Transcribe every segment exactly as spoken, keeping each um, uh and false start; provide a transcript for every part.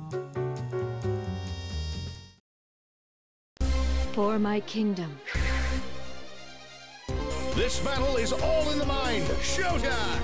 For my kingdom. This battle is all in the mind. Showtime!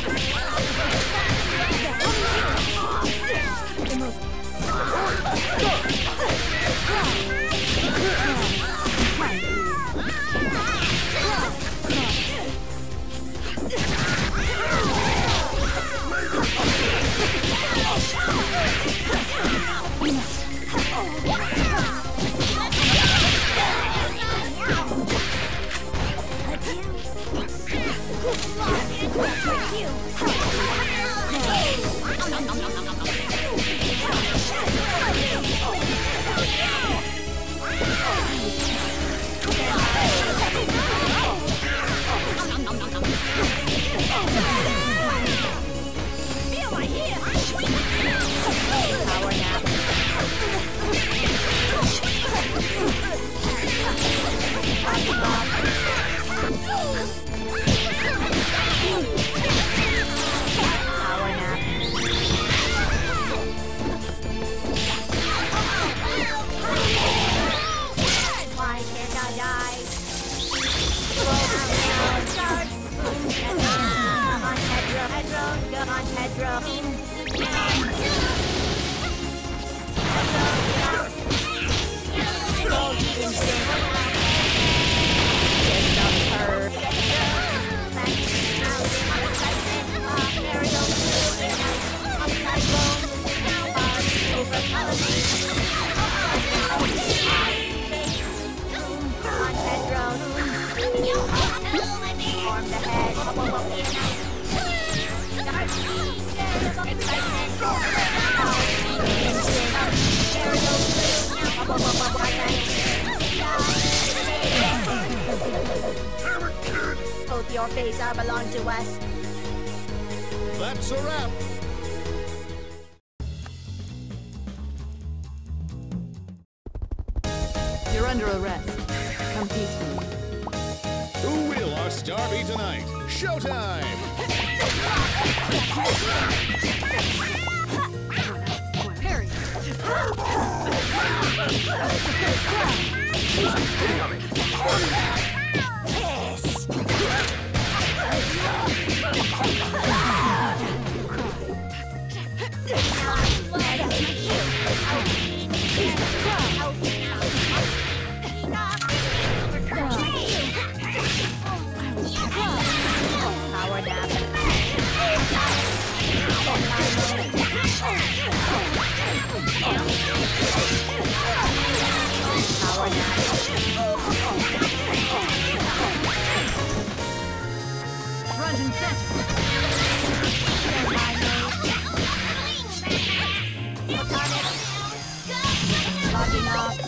Both your face are belong to us. That's a wrap. You're under arrest. Come peacefully. Who will our star be tonight? Showtime! Front and center. Logging off.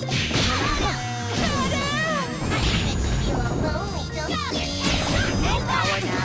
Power nap.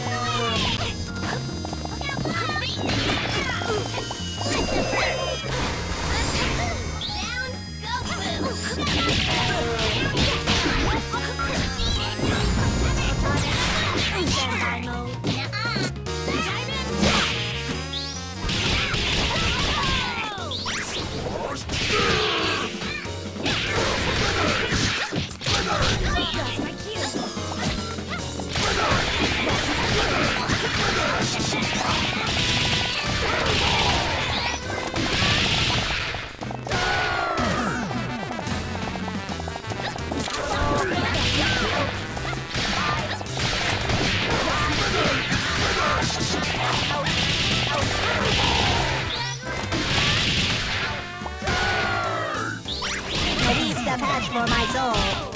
For my soul.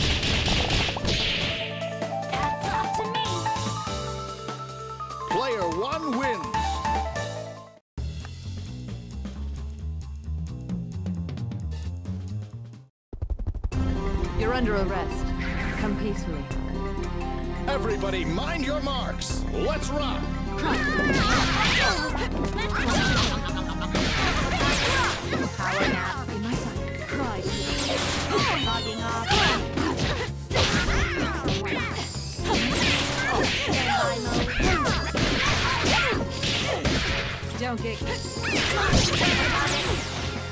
That's up to me. Player one wins. You're under arrest. Come peacefully. Everybody mind your marks. Let's rock. Power nap. In my sight. Cry. Logging off. Standby mode. Don't get...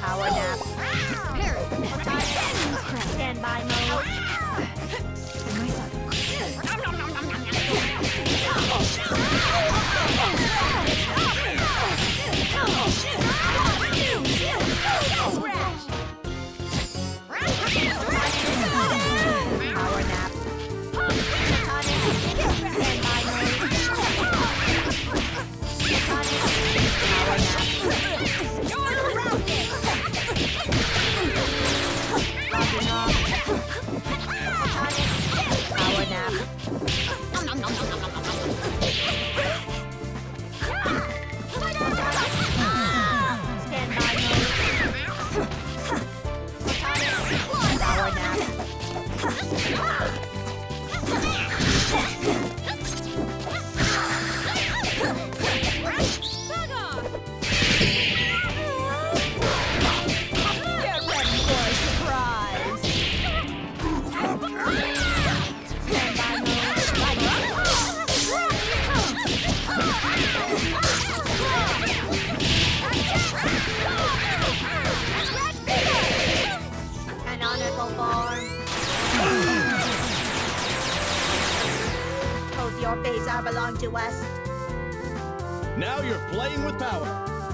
your face are belong to us. Now you're playing with power.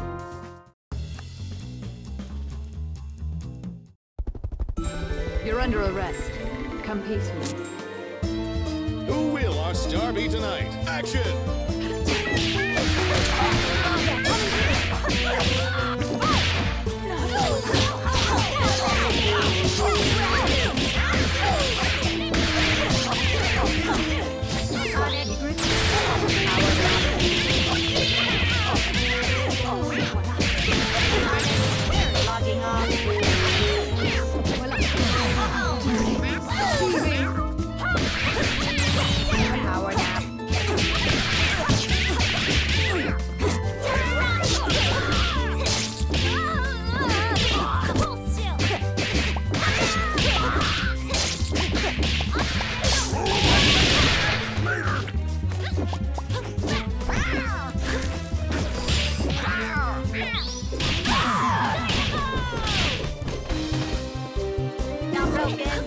You're under arrest. Come peacefully. Who will our star be tonight? Action! Logging off. Power nap. Not broken.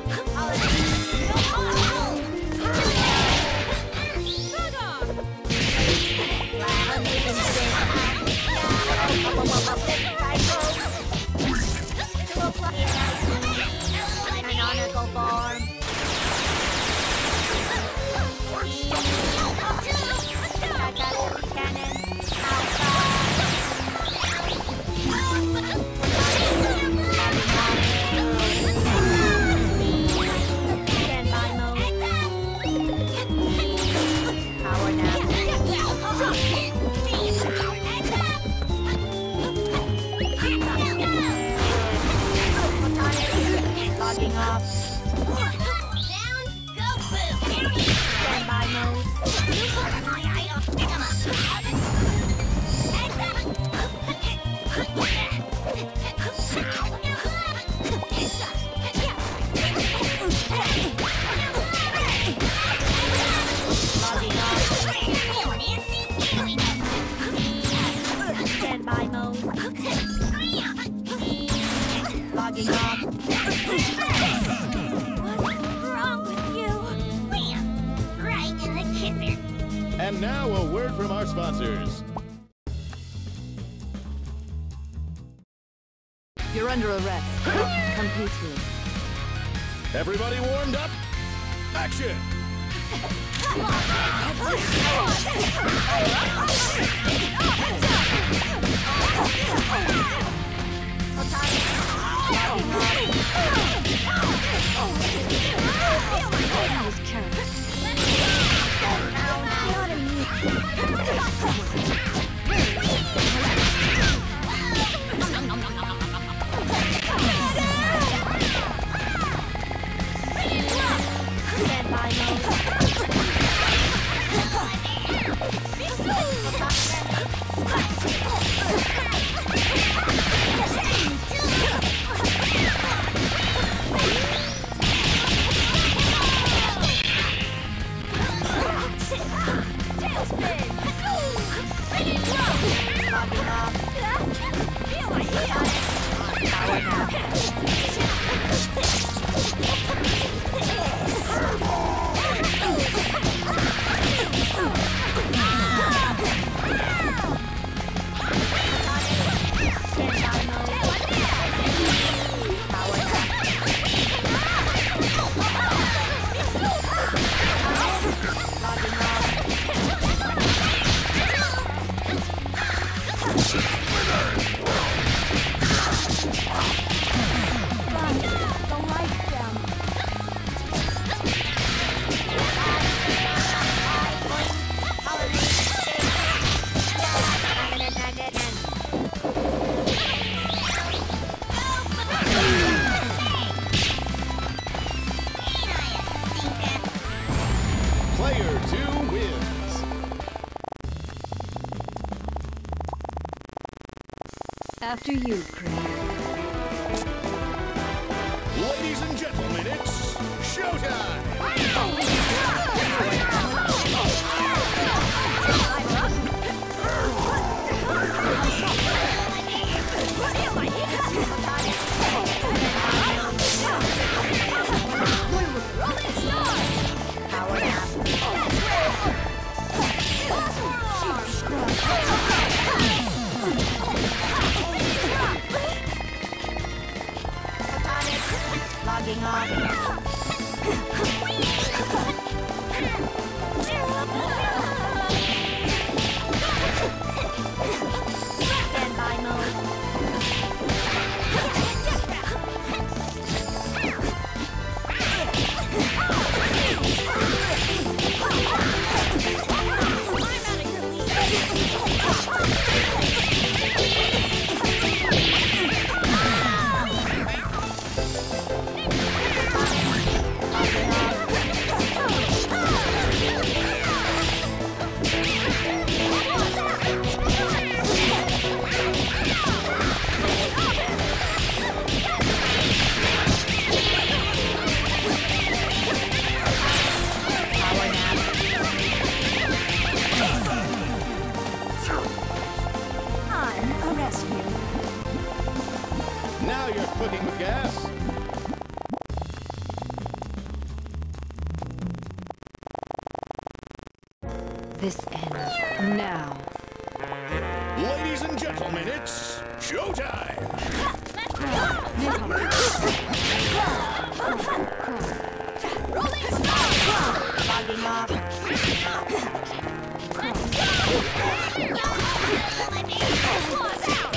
Canonical form. Cannon. Standby mode. Power nap. Logging off. Standby mode. Logging off. Standby mode. Logging off. What's wrong with you? Bam! Right in the kisser. And now a word from our sponsors. You're under arrest. Come peacefully. Everybody warmed up? Action! Player two wins. After you, Crane. Ladies and gentlemen, it's showtime! Power nap. Logging off. Standby mode. Now you're cooking with gas. This ends now. Ladies and gentlemen, it's showtime. Let's go! Rolling stone! Logging off. Let's go! Claws out!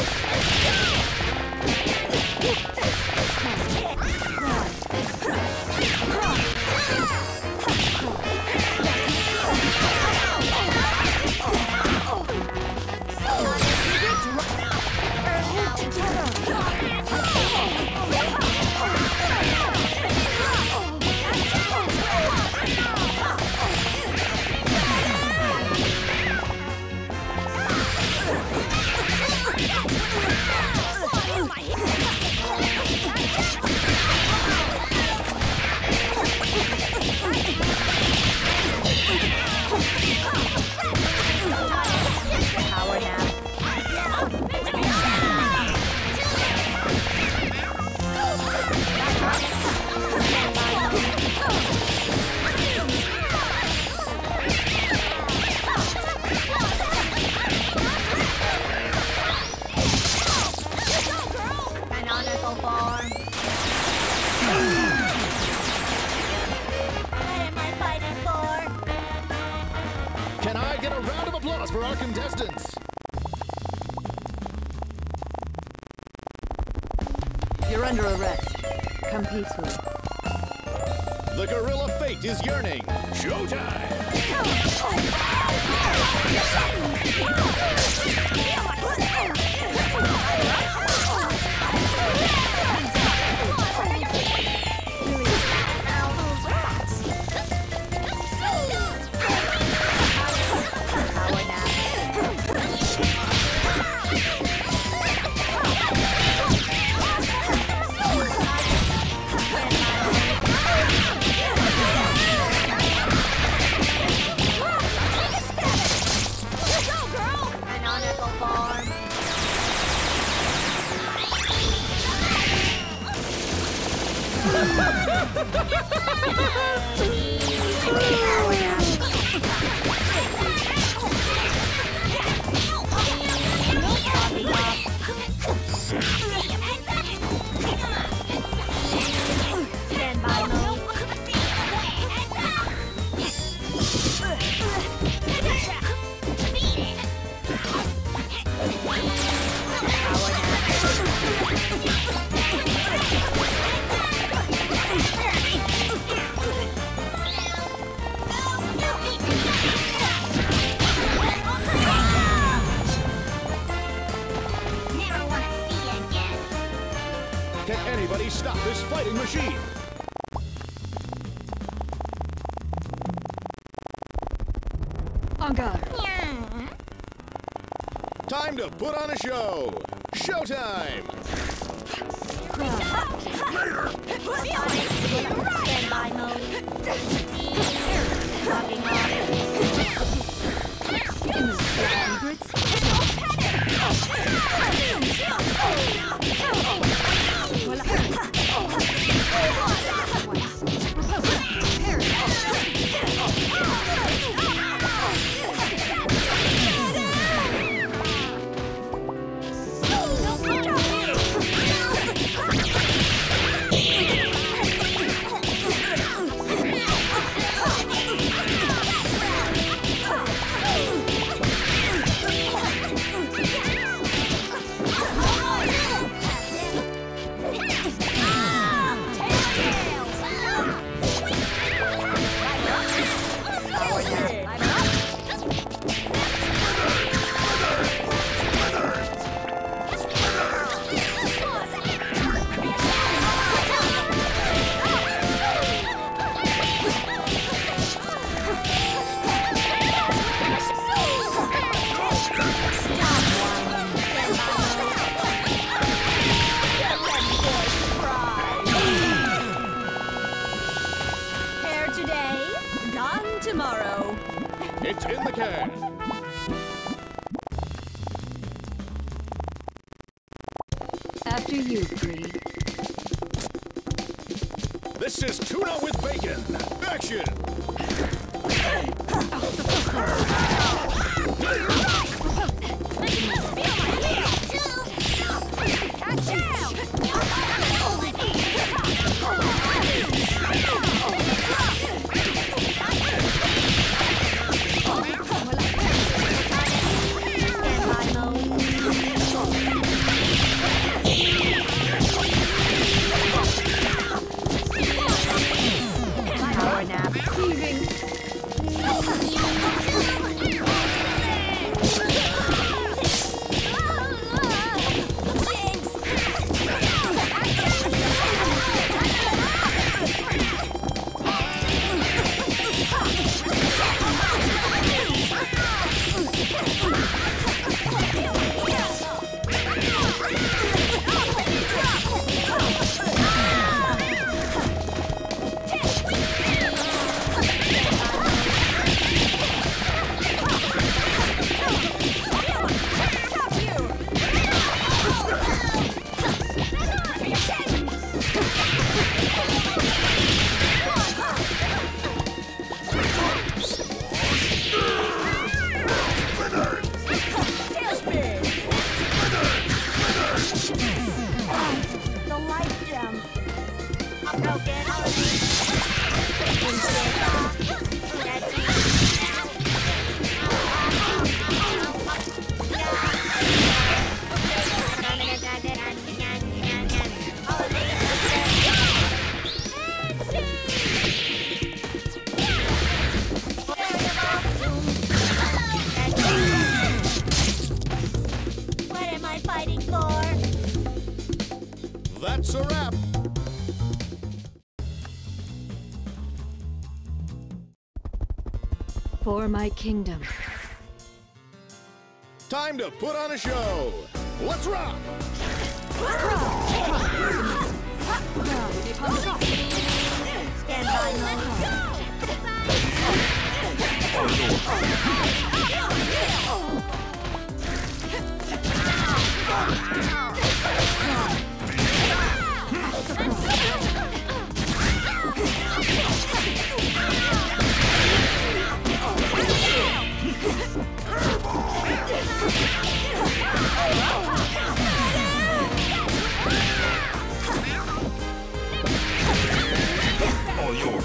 Can I get a round of applause for our contestants? You're under arrest. Come peacefully. The gorilla fate is yearning. Showtime! Can anybody stop this fighting machine? On guard. Time to put on a show. Showtime! Standby mode. Logging off. It's in the can. After you, Creed. This is tuna with bacon. Action! That's a wrap. For my kingdom. Time to put on a show. Let's rock! Stand by, All yours.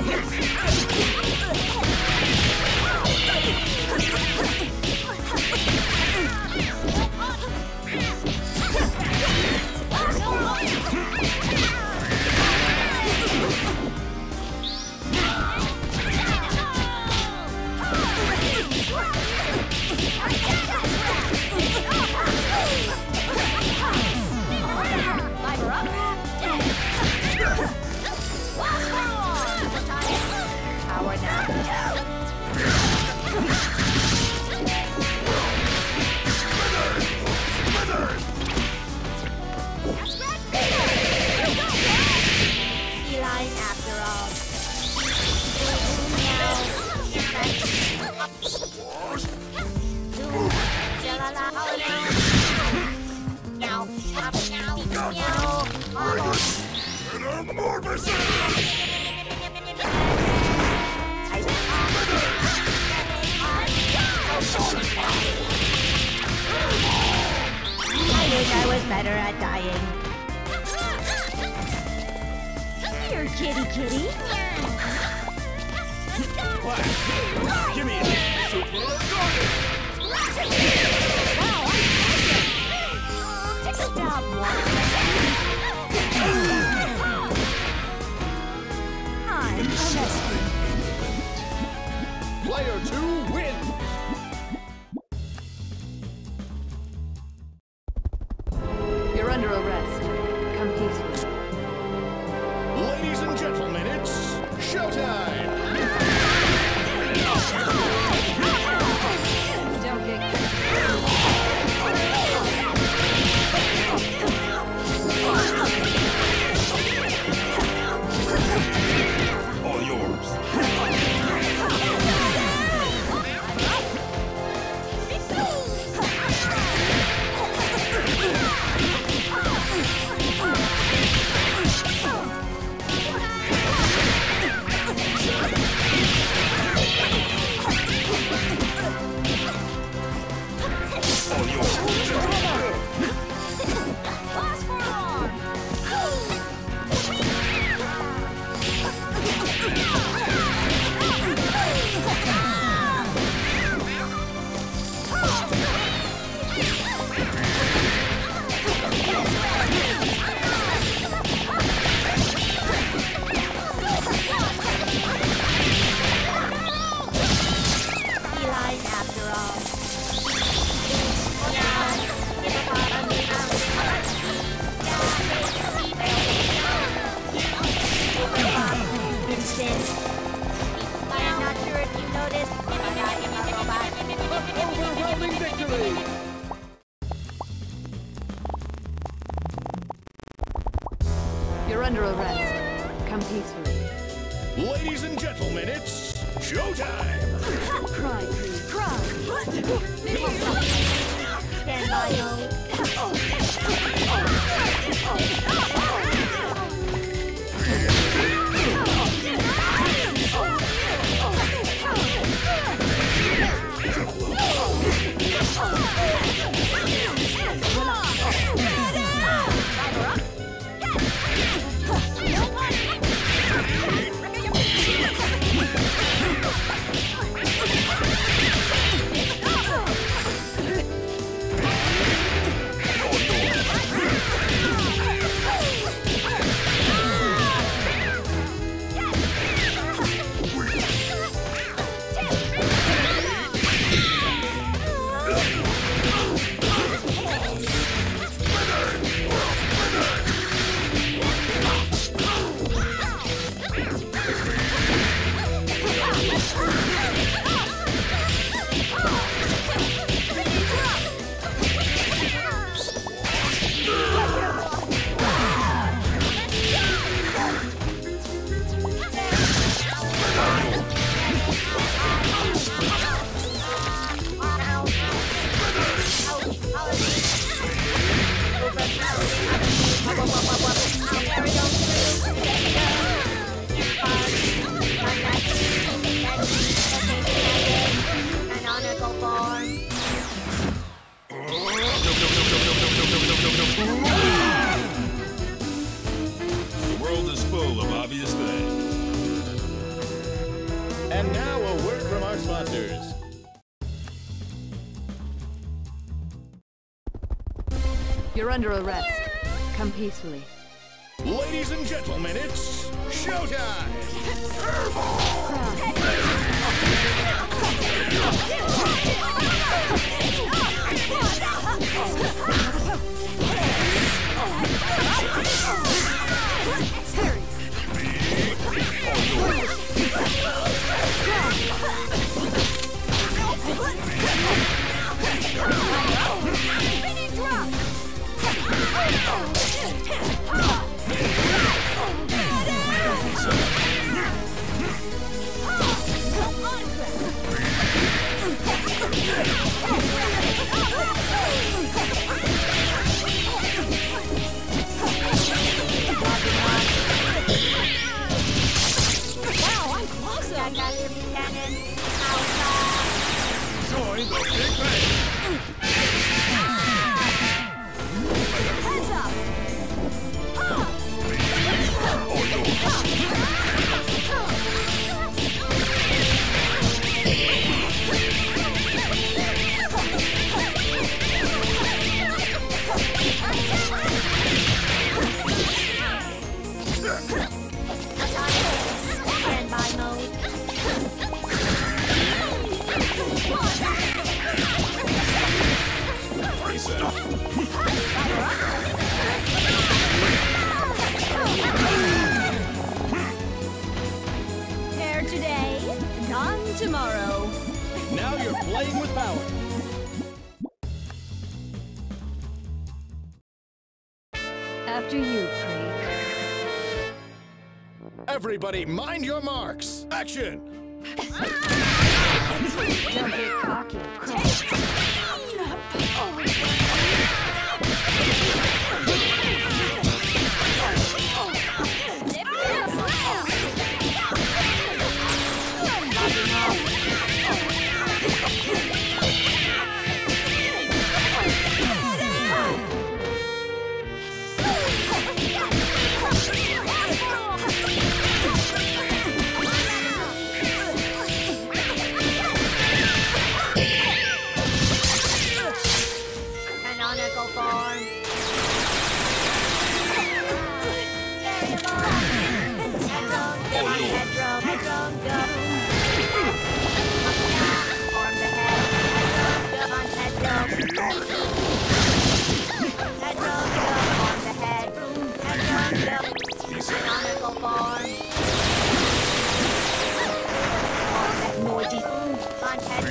I wish I was better at dying. Come here, kitty kitty. Give me a super garden. Wow, take a job, I'm arrested. Player two wins. You're under arrest. Come peacefully. Ladies and gentlemen, it's showtime. Don't get All yours. You're under arrest. Come peacefully. Ladies and gentlemen, it's showtime! Cry, please. Cry! Stand by, mode. The world is full of obvious things. And now a word from our sponsors. You're under arrest. Come peacefully. Ladies and gentlemen, it's showtime! Join the Big Bang! Standby mode. Hair today, gone tomorrow. Now you're playing with power. After you, Craig. Everybody, mind your marks! Action! Don't get cocky, Craig. Canonical form. Canonical form. More deep. On head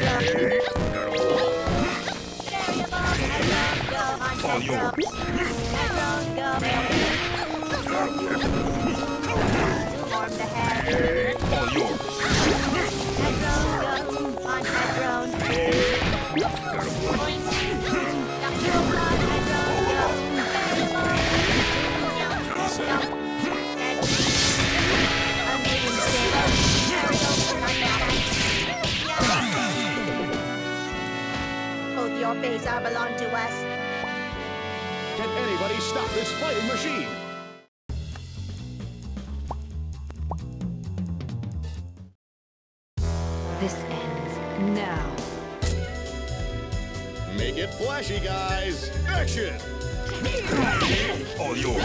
All yours. Form the head. All yours. Head drone, go. On head drone. Point. Duck on head drone, go. Dump. Head. Unleading stick. Aerial. Both your base are belong to us. Can anybody stop this fighting machine? This ends now. Make it flashy, guys. Action! All yours.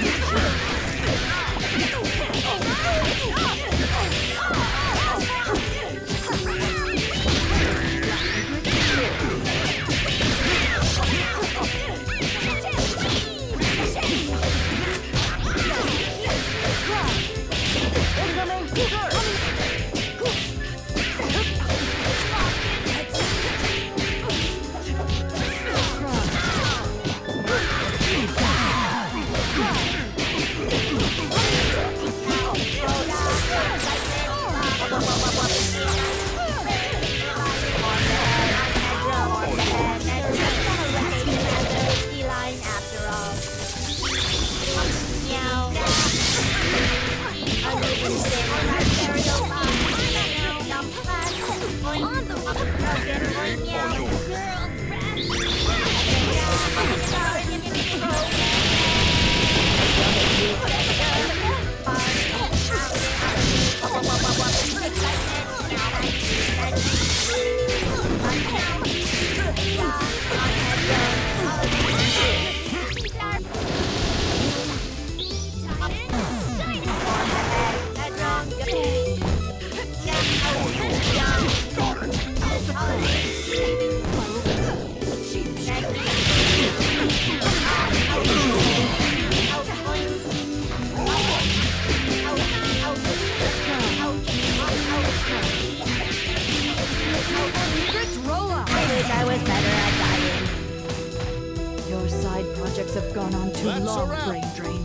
I was better at dying. Your side projects have gone on too That's a long, wrap. brain drain.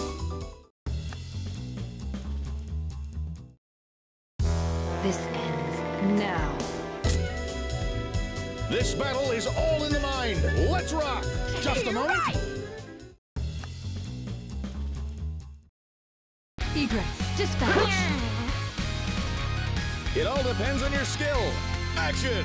This ends now. This battle is all in the mind. Let's rock! Just a moment. Egress, dispatch. It all depends on your skill. Action!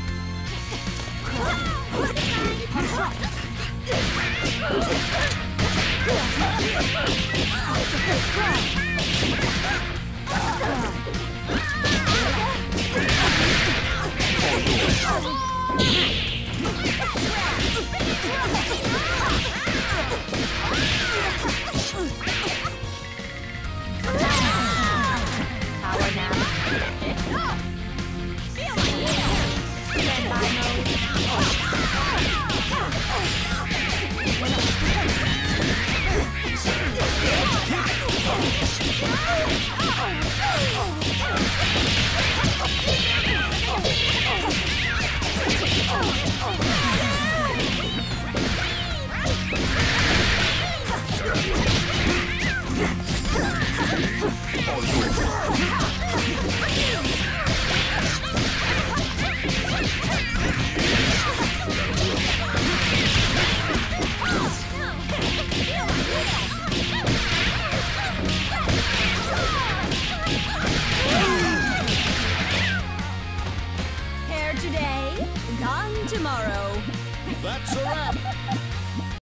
Oh,